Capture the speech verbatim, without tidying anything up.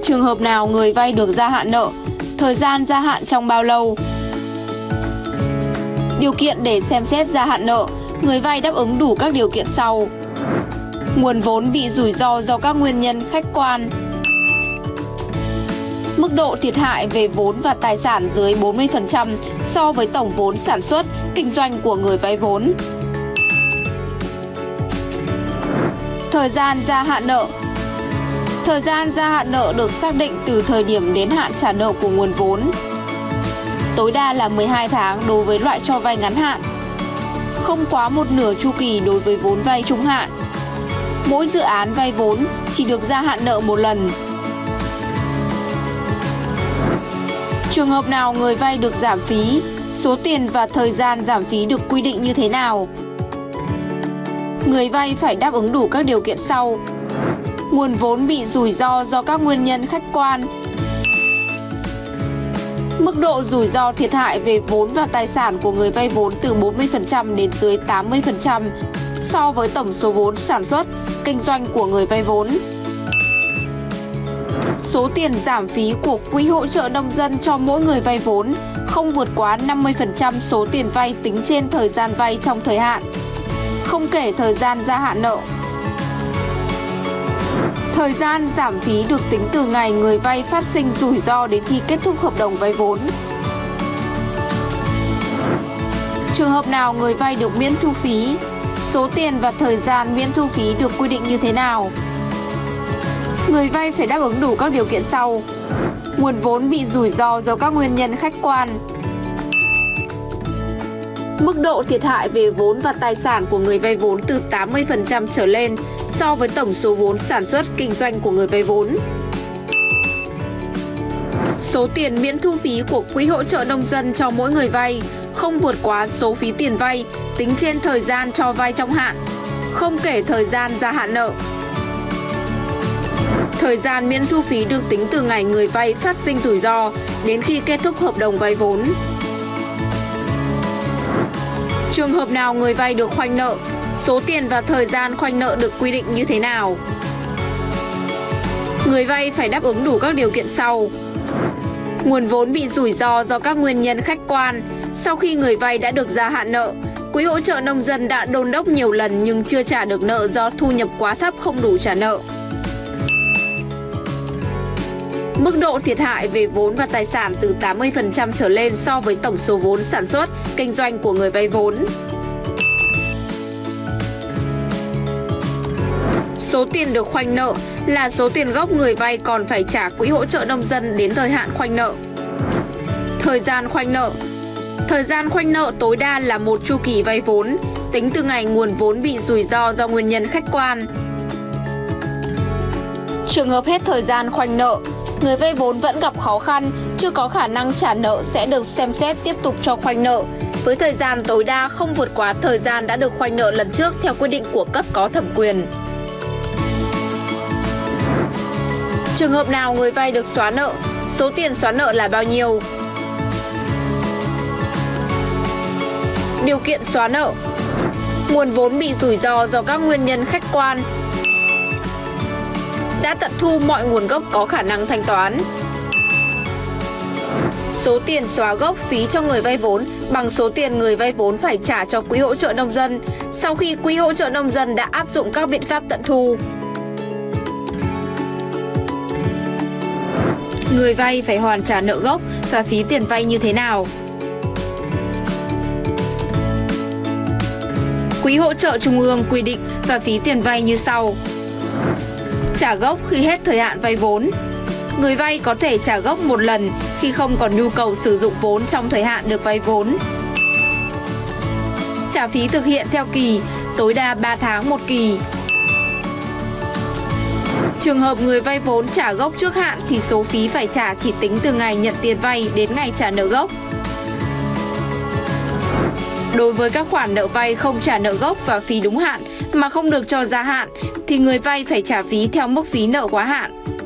Trường hợp nào người vay được gia hạn nợ, thời gian gia hạn trong bao lâu? Điều kiện để xem xét gia hạn nợ, người vay đáp ứng đủ các điều kiện sau. Nguồn vốn bị rủi ro do các nguyên nhân khách quan. Mức độ thiệt hại về vốn và tài sản dưới bốn mươi phần trăm so với tổng vốn sản xuất, kinh doanh của người vay vốn. Thời gian gia hạn nợ. Thời gian gia hạn nợ được xác định từ thời điểm đến hạn trả nợ của nguồn vốn. Tối đa là mười hai tháng đối với loại cho vay ngắn hạn. Không quá một nửa chu kỳ đối với vốn vay trung hạn. Mỗi dự án vay vốn chỉ được gia hạn nợ một lần. Trường hợp nào người vay được giảm phí, số tiền và thời gian giảm phí được quy định như thế nào? Người vay phải đáp ứng đủ các điều kiện sau. Nguồn vốn bị rủi ro do các nguyên nhân khách quan. Mức độ rủi ro thiệt hại về vốn và tài sản của người vay vốn từ bốn mươi phần trăm đến dưới tám mươi phần trăm so với tổng số vốn sản xuất, kinh doanh của người vay vốn. Số tiền giảm phí của quỹ hỗ trợ nông dân cho mỗi người vay vốn không vượt quá năm mươi phần trăm số tiền vay tính trên thời gian vay trong thời hạn, không kể thời gian gia hạn nợ. Thời gian giảm phí được tính từ ngày người vay phát sinh rủi ro đến khi kết thúc hợp đồng vay vốn. Trường hợp nào người vay được miễn thu phí, số tiền và thời gian miễn thu phí được quy định như thế nào? Người vay phải đáp ứng đủ các điều kiện sau. Nguồn vốn bị rủi ro do các nguyên nhân khách quan. Mức độ thiệt hại về vốn và tài sản của người vay vốn từ tám mươi phần trăm trở lên so với tổng số vốn sản xuất kinh doanh của người vay vốn. Số tiền miễn thu phí của quỹ hỗ trợ nông dân cho mỗi người vay không vượt quá số phí tiền vay tính trên thời gian cho vay trong hạn, không kể thời gian gia hạn nợ. Thời gian miễn thu phí được tính từ ngày người vay phát sinh rủi ro đến khi kết thúc hợp đồng vay vốn. Trường hợp nào người vay được khoanh nợ, số tiền và thời gian khoanh nợ được quy định như thế nào? Người vay phải đáp ứng đủ các điều kiện sau. Nguồn vốn bị rủi ro do các nguyên nhân khách quan. Sau khi người vay đã được gia hạn nợ, quỹ hỗ trợ nông dân đã đôn đốc nhiều lần nhưng chưa trả được nợ do thu nhập quá thấp không đủ trả nợ. Mức độ thiệt hại về vốn và tài sản từ tám mươi phần trăm trở lên so với tổng số vốn sản xuất, kinh doanh của người vay vốn. Số tiền được khoanh nợ là số tiền gốc người vay còn phải trả quỹ hỗ trợ nông dân đến thời hạn khoanh nợ. Thời gian khoanh nợ. Thời gian khoanh nợ tối đa là một chu kỳ vay vốn, tính từ ngày nguồn vốn bị rủi ro do nguyên nhân khách quan. Trường hợp hết thời gian khoanh nợ, người vay vốn vẫn gặp khó khăn, chưa có khả năng trả nợ sẽ được xem xét tiếp tục cho khoanh nợ, với thời gian tối đa không vượt quá thời gian đã được khoanh nợ lần trước theo quy định của cấp có thẩm quyền. Trường hợp nào người vay được xóa nợ, số tiền xóa nợ là bao nhiêu? Điều kiện xóa nợ. Nguồn vốn bị rủi ro do các nguyên nhân khách quan. Đã tận thu mọi nguồn gốc có khả năng thanh toán. Số tiền xóa gốc phí cho người vay vốn bằng số tiền người vay vốn phải trả cho quỹ hỗ trợ nông dân sau khi quỹ hỗ trợ nông dân đã áp dụng các biện pháp tận thu. Người vay phải hoàn trả nợ gốc và phí tiền vay như thế nào? Quỹ hỗ trợ trung ương quy định và phí tiền vay như sau. Trả gốc khi hết thời hạn vay vốn. Người vay có thể trả gốc một lần khi không còn nhu cầu sử dụng vốn trong thời hạn được vay vốn. Trả phí thực hiện theo kỳ, tối đa ba tháng một kỳ. Trường hợp người vay vốn trả gốc trước hạn thì số phí phải trả chỉ tính từ ngày nhận tiền vay đến ngày trả nợ gốc. Đối với các khoản nợ vay không trả nợ gốc và phí đúng hạn mà không được cho gia hạn thì người vay phải trả phí theo mức phí nợ quá hạn.